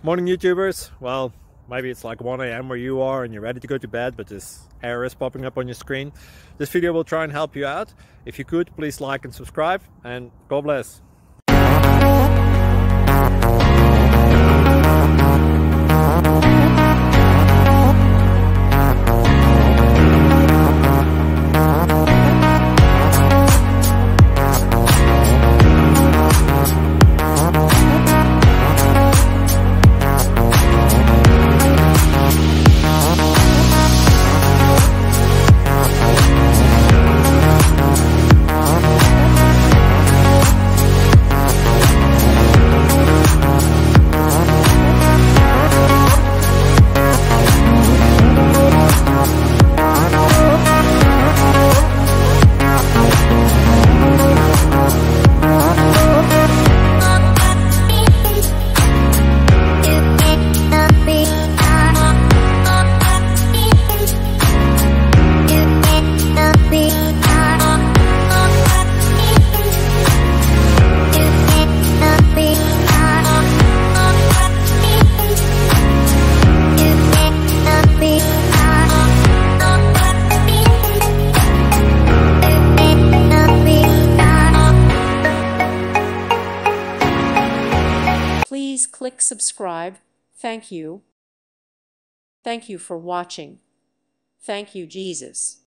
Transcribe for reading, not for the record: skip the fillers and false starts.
Morning YouTubers. Well, maybe it's like 1 a.m. where you are and you're ready to go to bed, but this error is popping up on your screen. This video will try and help you out. If you could, please like and subscribe, and God bless. Please click subscribe. Thank you. Thank you for watching. Thank you, Jesus.